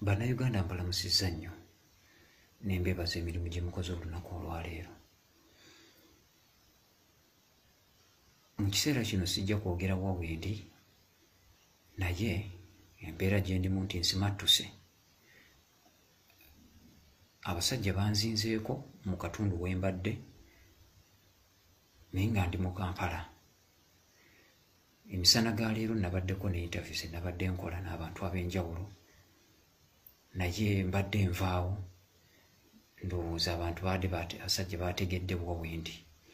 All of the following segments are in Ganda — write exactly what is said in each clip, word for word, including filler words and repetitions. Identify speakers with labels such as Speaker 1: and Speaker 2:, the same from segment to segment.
Speaker 1: Bannayuganda mbalamusizza nnyo ne mbeebaza emirimu gye mukoze olunaku olwaleero. Mu kiseera kino sijja kwogera wa wendi, naye embeera gye ndimu nti nsimattuse. Abasajja banzinzeeko mu katundu we mbadde naye nga ndi mu Kampala. Emisana ga leero nabaddeko ne interview ze nabadde nkola n'abantu ab'enjawulo, naye mbadde nvaawo ndowooza abantu baadde abasajja baategedde wa wendi.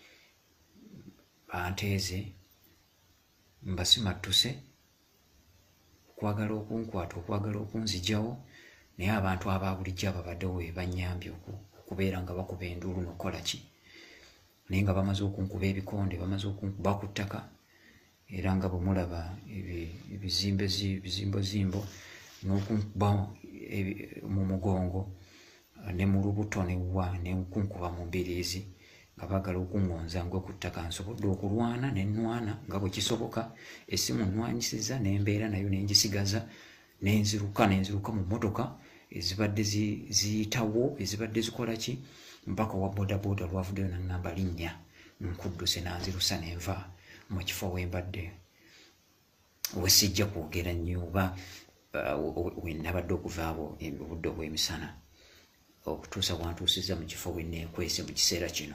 Speaker 1: Banteeze mbasimattuse okwagala okunkwata, okwagala okunzijawo, naye abantu abaabulijjo ababaddewo be bannyambye okubeera nga bakuba enduulu n'okola ki, naye nga bamaze okunkuba ebikonde, bamaze okunkuba ku ttaka, era nga bwe mulaba ebizimbozimbo n'okunkuba mu mugongo ne mu lubuto ne wa n'okunkuba mu mbiriizi nga baagala okuŋŋonza ngwe ku ttaka. Nsobodde okulwana ne nnwana nga bwe kisoboka, essimu nnwanyisiza n'embeera nayo ne ngisigaza, ne nziruka ne nziruka mu mmotoka ezibadde ziyitawo, ezibadde zikola ki, mpaka wa boodabooda lwavuddeyo n'aŋŋamba linnya, nkudduse n'anzirusa ne nva mu kifo we mbadde. We sijja kwogera nnyo oba we nabadde okuva abo obudde obw'emisana okutuusa bwantuusizza mu kifo we neekwese mu kiseera kino.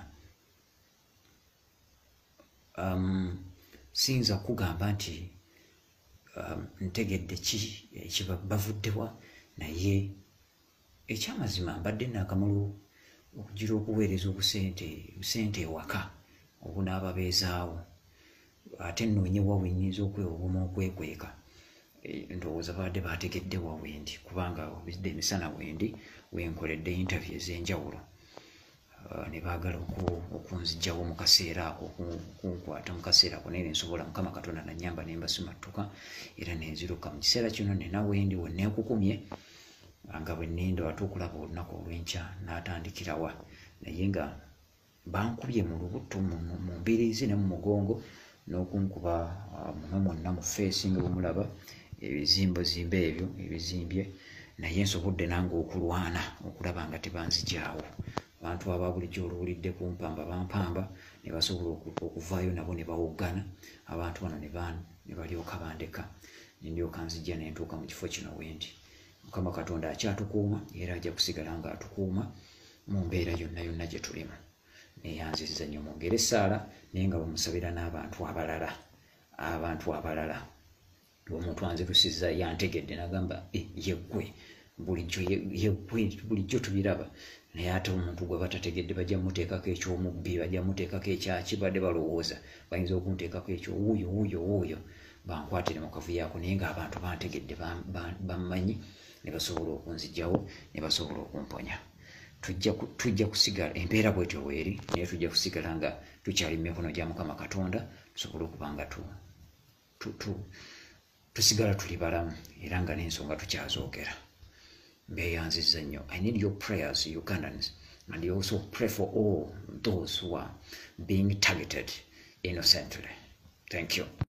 Speaker 1: Um, siyinza kugamba nti um, ntegedde ki ekibavuddewa, naye ekyamazima mbadde naakamulu okugira okuweereza obusente busente ewaka obunaababezaawo, ate nnoonyewa we nnyinza okwewogoma okwekweka. Ndowooza baadde baategedde wa wendi, kubanga obidde emisana wendi wenkoledde interview ez'enjawulo, ne baagala okunzijjawo mu kaseera ako, okunkwata mu kaseera ako, naye ne nsobola, Mukama Katonda nannyamba ne mbasimattuka era ne nziruka. Mu kiseera kino nina wendi we neekukumye nga bwe nninda ate okulaba olunaku olw'enkya n'atandikirawa, naye nga bankubye mu lubuto, mu mbiriizi ne mu mugongo, n'okunkuba muno mwonna mu feesi nga bwe mulaba ebizimbozimbo ebyo ebizimbye, naye nsobodde nange okulwana okulaba nga tebanzijaawo. Abantu abaabulijjo oluwulidde kumpamba bampamba ne basobola okuvaayo nabo ne bawoggana, abantu bano ne balyoka bandeka, ne ndyoka nzijja ne ntuuka mu kifo kino wendi. Mukama Katonda akyatukuuma era ajja kusigala nga atukuuma mu mbeera yonna yonna gye tulimu. Neyanzizza nnyo, mwongere essaala naye nga bamusabira n'abantu abalala, abantu abalala. Omuntu anzirusizza yantegedde n'agamba yeggwe bulijjo yeggwe bulijjo tubiraba, naye ate omuntu gwe batategedde bajja muteekako ekyomubbi, bajja muteekako ekyaki, badde balowooza bayinza okunteekako ekyo wuuyo wuuyo wuuyo bankwatire mu kavuyo ako, naye ng'abantu bantegedde bammanyi ne basobola okunzijjawo ne basobola okumponya. Tujja kusigala empeera bwetyo weeri, naye tujja kusigala nga tukyali mu mikono gya Mukama Katonda, tusobole okuba nga tusigala tuli balamu era nga n'ensonga tukyazoogera. Mbeeyanzizza nnyo. I need your prayers, Ugandans, and you also pray for all those who are being targeted innocently. Thank you.